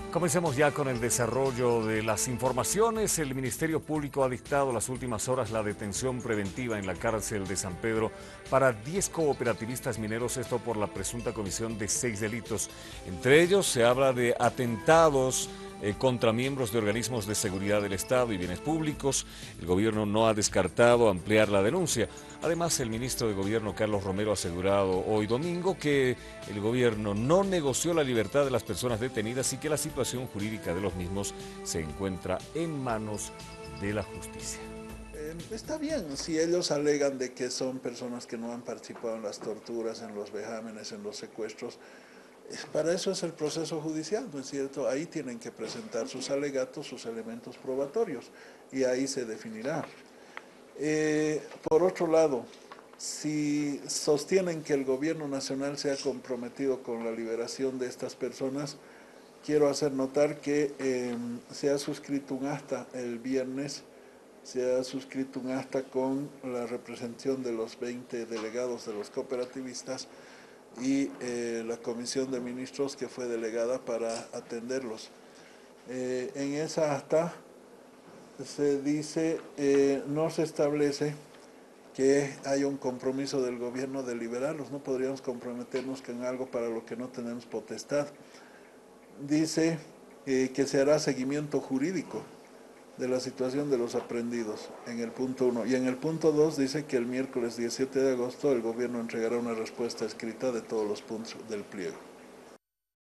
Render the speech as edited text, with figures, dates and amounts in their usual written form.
Comencemos ya con el desarrollo de las informaciones. El Ministerio Público ha dictado las últimas horas la detención preventiva en la cárcel de San Pedro para 10 cooperativistas mineros, esto por la presunta comisión de 6 delitos. Entre ellos se habla de atentados contra miembros de organismos de seguridad del Estado y bienes públicos. El gobierno no ha descartado ampliar la denuncia. Además, el ministro de Gobierno, Carlos Romero, ha asegurado hoy domingo que el gobierno no negoció la libertad de las personas detenidas y que la situación jurídica de los mismos se encuentra en manos de la justicia. Está bien, si ellos alegan de que son personas que no han participado en las torturas, en los vejámenes, en los secuestros, para eso es el proceso judicial, ¿no es cierto? Ahí tienen que presentar sus alegatos, sus elementos probatorios, y ahí se definirá. Por otro lado, si sostienen que el gobierno nacional se ha comprometido con la liberación de estas personas, quiero hacer notar que se ha suscrito un acta el viernes, se ha suscrito un acta con la representación de los 20 delegados de los cooperativistas y la comisión de ministros que fue delegada para atenderlos. En esa acta se dice, no se establece que haya un compromiso del gobierno de liberarlos, no podríamos comprometernos con algo para lo que no tenemos potestad. Dice que se hará seguimiento jurídico de la situación de los aprendidos en el punto 1. Y en el punto 2 dice que el miércoles 17 de agosto el gobierno entregará una respuesta escrita de todos los puntos del pliego.